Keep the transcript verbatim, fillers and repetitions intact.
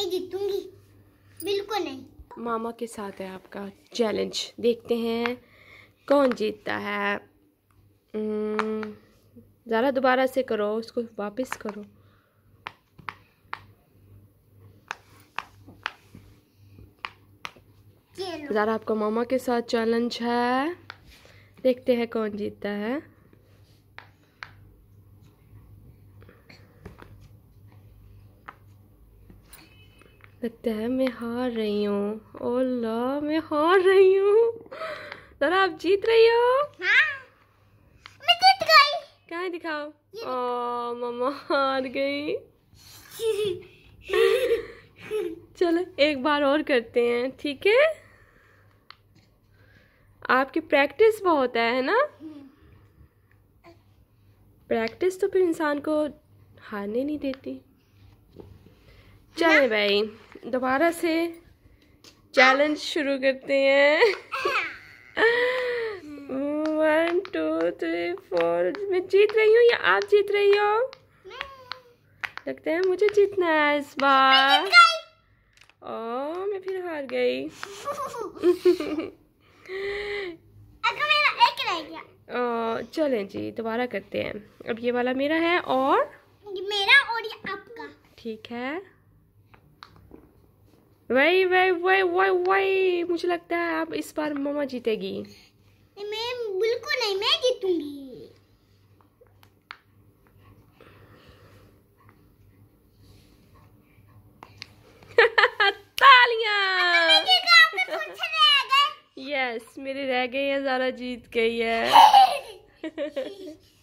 नहीं जीतूंगी, बिल्कुल नहीं। मामा के साथ है आपका चैलेंज, देखते हैं कौन जीतता है। ज़रा दोबारा से करो, उसको वापस करो। ज़रा आपका मामा के साथ चैलेंज है, देखते हैं कौन जीतता है। लगता है मैं हार रही हूँ। ओला, मैं हार रही हूँ। ज़रा आप जीत रही हो। हाँ, मैं जीत गई। कहाँ दिखाओ। ओ मामा हार गई। चलो एक बार और करते हैं, ठीक है। आपकी प्रैक्टिस बहुत है, है ना। प्रैक्टिस तो फिर इंसान को हारने नहीं देती। चले भाई, दोबारा से चैलेंज शुरू करते हैं। One two three four. मैं जीत रही हूँ या आप जीत रही हो? लगता है मुझे जीतना है इस बार। ओ, मैं फिर हार गई। अगर मेरा एक रह गया। ओ, चलें जी, दोबारा करते हैं। अब ये वाला मेरा है और ये मेरा और ये आपका। ठीक है। वही वही वही वही वही मुझे लगता है आप इस बार मम्मा जीतेगी। मैं बिल्कुल नहीं, मैं जीतूंगी। तालियां। रह गए। यस, मेरे रह गए हैं, ज़रा जीत गई है।